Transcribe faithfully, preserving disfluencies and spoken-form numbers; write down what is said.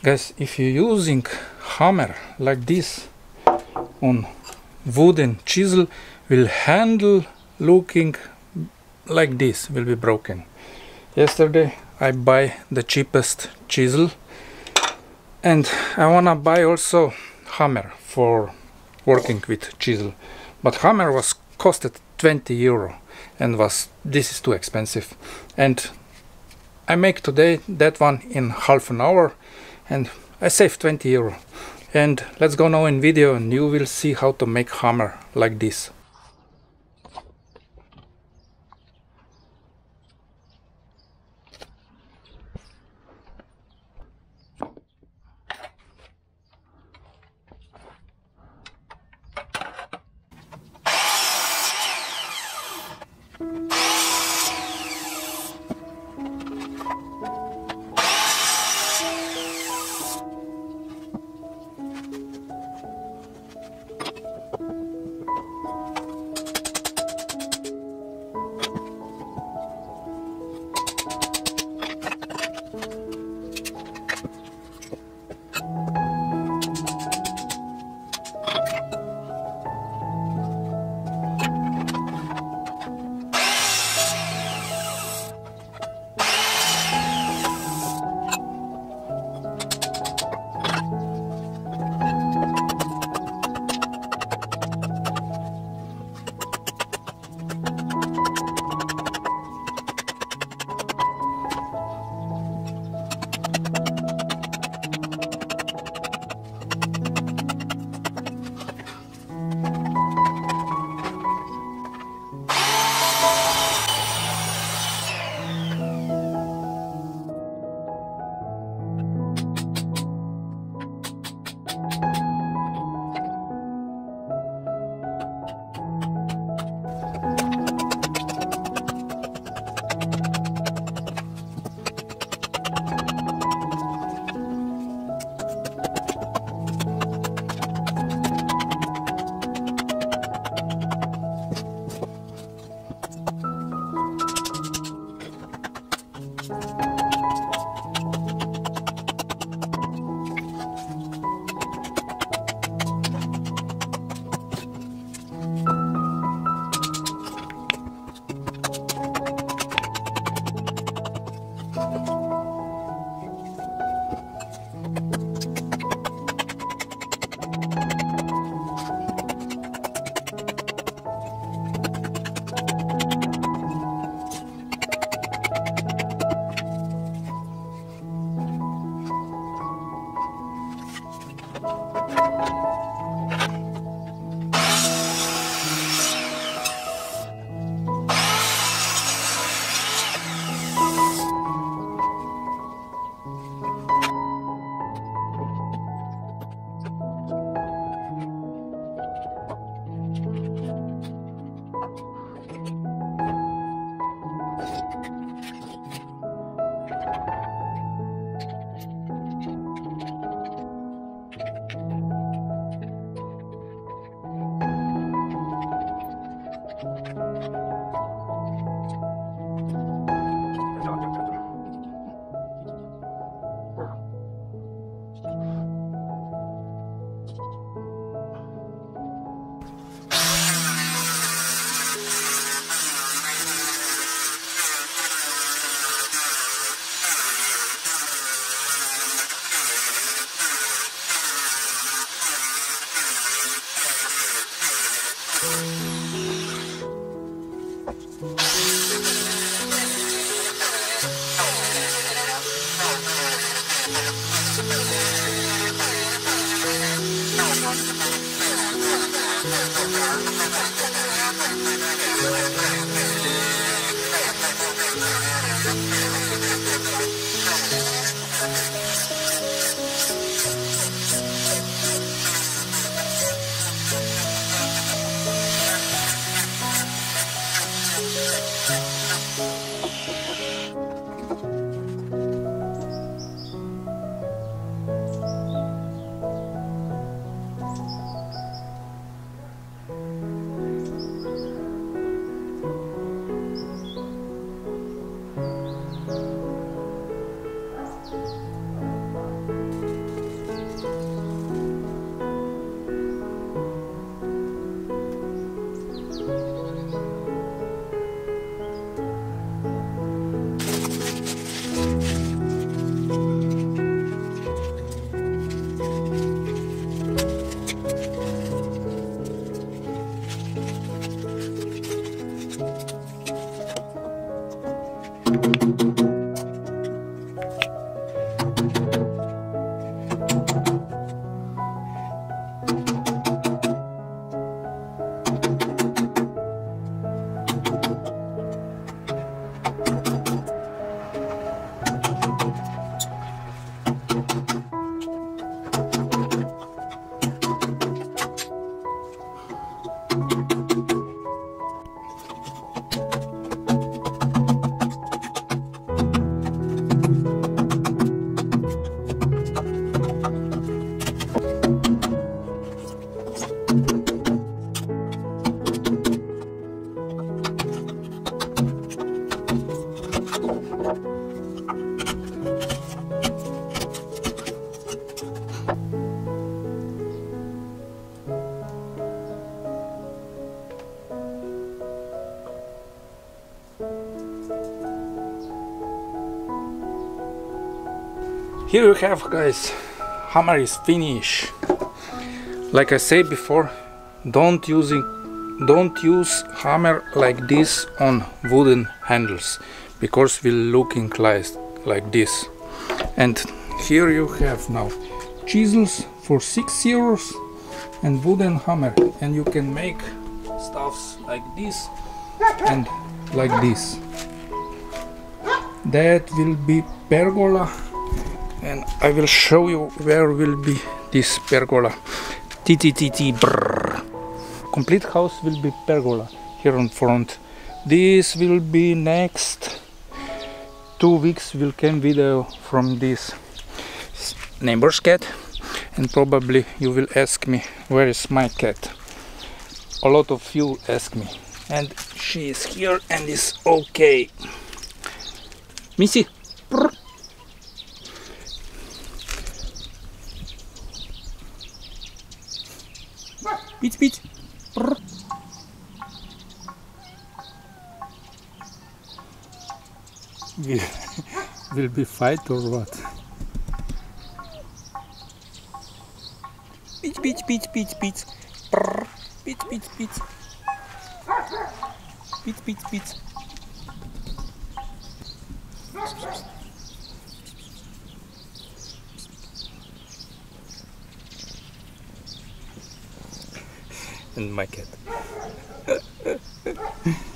Guys, if you're using hammer like this on wooden chisel, will handle looking like this, will be broken. Yesterday I buy the cheapest chisel, and I wanna buy also hammer for working with chisel, but hammer was costed twenty euro and was this is too expensive, and I make today that one in half an hour and I save twenty euro. And let's go now in video and you will see how to make hammer like this. Here you have, guys, hammer is finished. Like I said before, don't using don't use hammer like this on wooden handles, because will looking like like this. And here you have now chisels for six euros and wooden hammer, and you can make stuffs like this and like this. That will be pergola, and I will show you where will be this pergola. T T T T brrr. Complete house will be pergola here in front. This will be next two weeks will come video from this neighbor's cat, and probably you will ask me where is my cat. A lot of you ask me, and she is here and is okay. Missy. Brr. Pitch, pitch. Brr. Will, will be fight or what? Pitch, pitch, pitch, pitch, pitch. Brr. Pitch, pitch, pitch. Pitch, pitch, pitch. And my cat.